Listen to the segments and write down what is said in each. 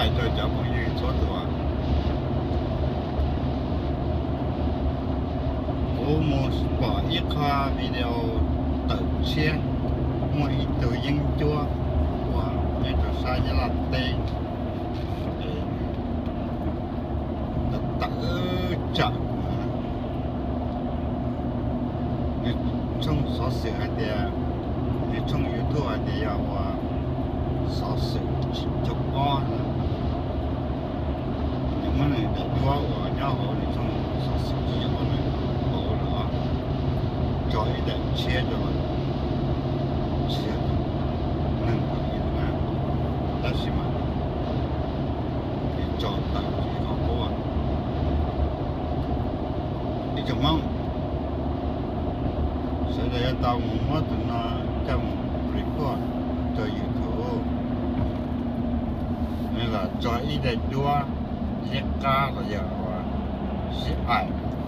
cho cháu mọi người số tuổi cô muốn bỏ ít khoa video tự chia mỗi từ dân chua của những trò sai như là tên tự chọn trong số sự hay thì trong YouTube thì số sự chụp on những cái này để đua của nhau thì trong số sự chỉ có này bộ nữa cho ý để chia cho mình chia nên có ý là ta chỉ mà thì cho tại chỉ có cô đi chồng mong sẽ để tao mất nó trong record cho YouTube nên là cho ý để đua giết cá rồi giờ giết ai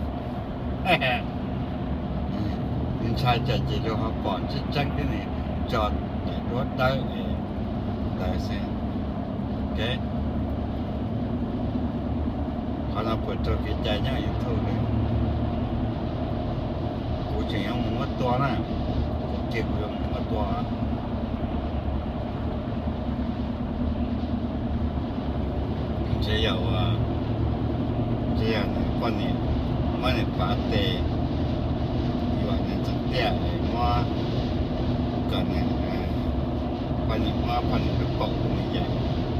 nên sai chạy chỉ cho họ bỏ chiếc chân cái này cho để đua tới để xem ok họ là buổi trưa cái chạy nhá YouTube này cụ chỉ không mất to này cụ chịu được mất to chỉ有这样的观念，我们把地有人种地，我个呢，把你的包那样，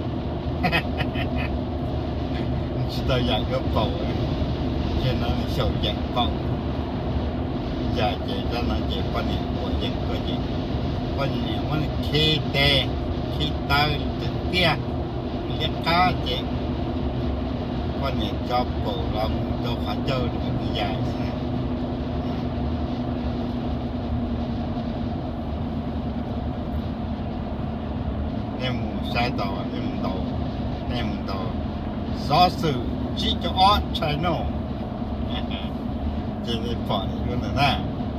知道养个包，现在小养包，家姐在那姐把你我养个姐，把你我开地开到种地，一家姐。quan niệm cho cổ long cho khá chơi được cái dài em sai tàu em tàu gió sự chỉ cho ớt channel chỉ để bỏ luôn rồi nè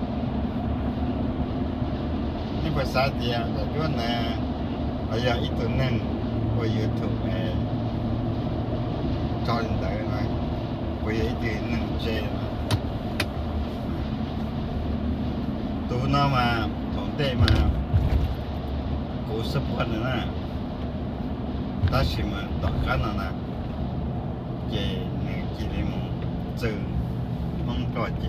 nhưng mà sai tiền là luôn nè bây giờ ít tuần nên của YouTube này cho đến đấy này vì ấy thì nâng xe tụ nó mà thốn tệ mà cố sắp hơn nữa nè ta chỉ mà đọc khá nào nè về chỉ để trừ mong trò chị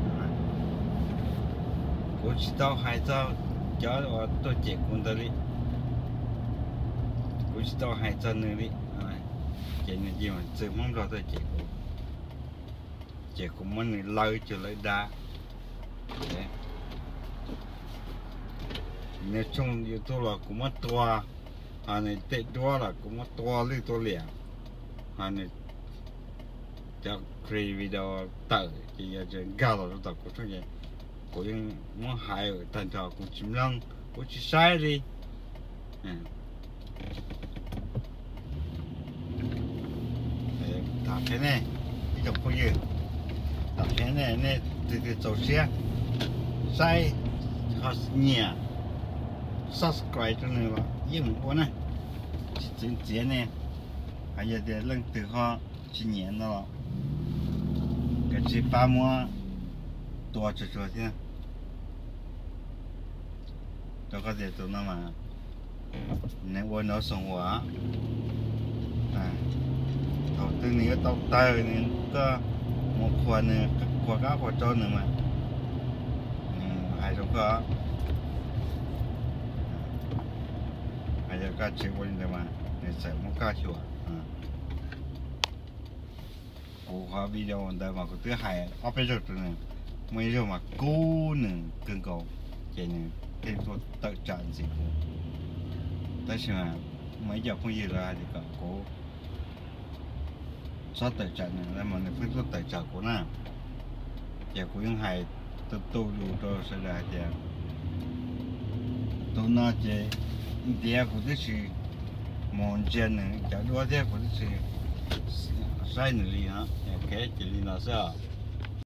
cố chỉ tao hai tao cho tôi chị cũng tới đi cố chỉ tao hai tao nữa đi chị này gì mà sự mong rồi tôi chị cũng muốn lời cho lấy đá nếu trong YouTube là cũng mất toa này tệ toa là cũng mất toa lên toa liền này cho create video tự thì giờ gạo là tập của chúng vậy của những muốn hại ở thành trò cũng chìm lăng cũng chỉ sai đi thế này đi chụp cái gì tập thế này này từ tổ xe sai họ nhẹ subscribe cho người vào những con này chỉ này bây giờ để lên từ họ chỉ nhẹ nó cái chỉ ba mua to cho thế cho cái gì tụi nó mà nếu quên nó sống quá từ này tao tay này có một khoản này khoản cá khoản trâu nữa mà hai trong đó bây giờ cá chịu quên rồi mà để sẽ muốn cá chịu cố hóa video đây mà có thứ hai ở bên dưới này mấy giờ mà cố nữa cần cầu vậy này thêm số tự trả gì cũng tại sao mấy giờ không gì là thì cả cố số tài trợ này là một phần số tài trợ của nó, và của những hai tôi đủ cho sẽ là gì, tôi nói gì, địa của cái gì, mòn chân này, chả đua địa của cái gì, sai nữa đi hả, cái chỉ là sao?